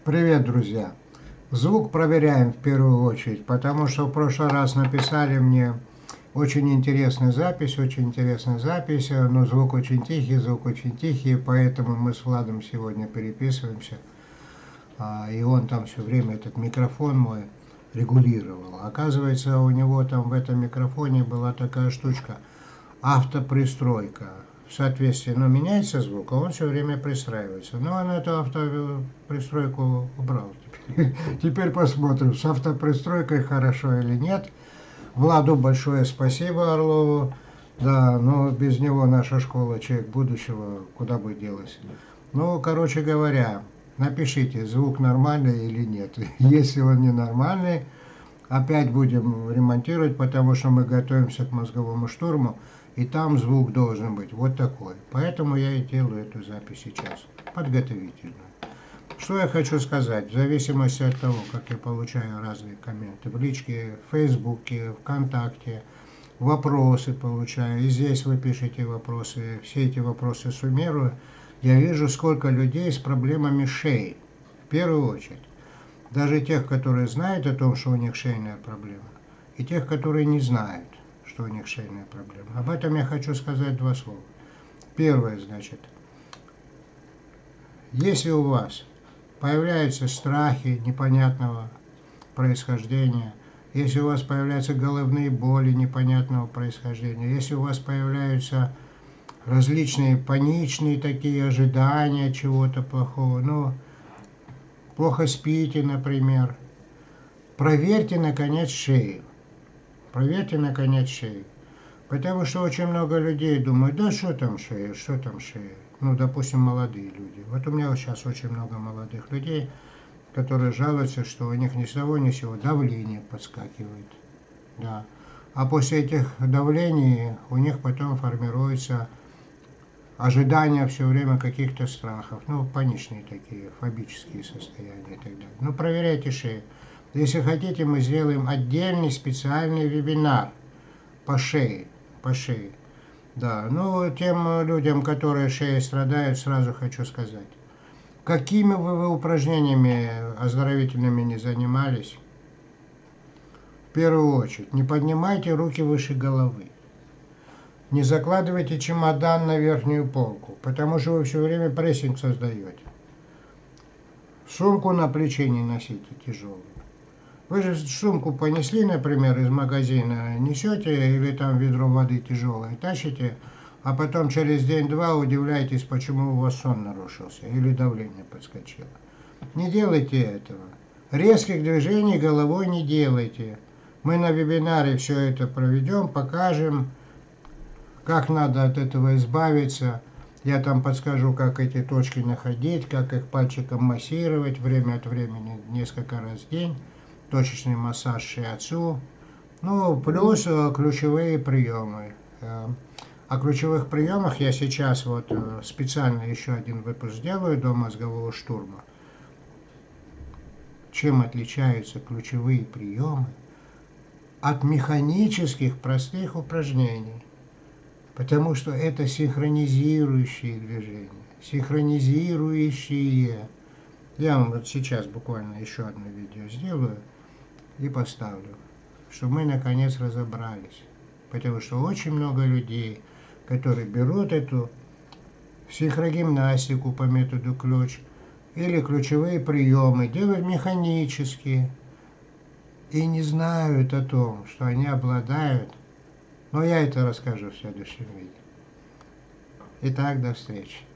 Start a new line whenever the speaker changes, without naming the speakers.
Привет, друзья! Звук проверяем в первую очередь, потому что в прошлый раз написали мне очень интересная запись, но звук очень тихий, поэтому мы с Владом сегодня переписываемся, и он там все время этот микрофон мой регулировал. Оказывается, у него там в этом микрофоне была такая штучка, автопристройка. В соответствии, меняется звук, а он все время пристраивается. Но он эту автопристройку убрал. Теперь посмотрим, с автопристройкой хорошо или нет. Владу большое спасибо, Орлову. Да, но без него наша школа «Человек будущего» куда бы делась. Короче говоря, напишите, звук нормальный или нет. Если он не нормальный, опять будем ремонтировать, потому что мы готовимся к мозговому штурму, и там звук должен быть вот такой. Поэтому я и делаю эту запись сейчас, подготовительную. Что я хочу сказать, в зависимости от того, как я получаю разные комменты в личке, в Фейсбуке, ВКонтакте, вопросы получаю, и здесь вы пишете вопросы, все эти вопросы суммирую, я вижу, сколько людей с проблемами шеи, в первую очередь. Даже тех, которые знают о том, что у них шейная проблема, и тех, которые не знают, что у них шейная проблема. Об этом я хочу сказать два слова. Первое, значит, если у вас появляются страхи непонятного происхождения, если у вас появляются головные боли непонятного происхождения, если у вас появляются различные паничные такие ожидания чего-то плохого, плохо спите, например, проверьте, наконец, шею. Проверьте, наконец, шею. Потому что очень много людей думают, да что там шея, что там шея. Допустим, молодые люди. Вот у меня сейчас очень много молодых людей, которые жалуются, что у них ни с того ни с сего давление подскакивает. Да. А после этих давлений у них потом формируется ожидание все время каких-то страхов. Паничные такие, фобические состояния и так далее. Проверяйте шею. Если хотите, мы сделаем отдельный специальный вебинар по шее. Да, тем людям, которые шеей страдают, сразу хочу сказать. Какими вы упражнениями оздоровительными не занимались, в первую очередь, не поднимайте руки выше головы. Не закладывайте чемодан на верхнюю полку, потому что вы все время прессинг создаете. Сумку на плече не носите тяжелую. Вы же сумку понесли, например, из магазина, несете или там ведро воды тяжелое, тащите, а потом через день-два удивляетесь, почему у вас сон нарушился или давление подскочило. Не делайте этого. Резких движений головой не делайте. Мы на вебинаре все это проведем, покажем, как надо от этого избавиться. Я там подскажу, как эти точки находить, как их пальчиком массировать время от времени, несколько раз в день. Точечный массаж шиатсу, плюс ключевые приемы. О ключевых приемах я сейчас специально еще один выпуск сделаю до мозгового штурма. Чем отличаются ключевые приемы от механических простых упражнений? Потому что это синхронизирующие движения, синхронизирующие. Я вам сейчас буквально еще одно видео сделаю и поставлю, чтобы мы наконец разобрались. Потому что очень много людей, которые берут эту психогимнастику по методу ключ или ключевые приемы, делают механически и не знают о том, что они обладают. Но я это расскажу в следующем видео. Итак, до встречи.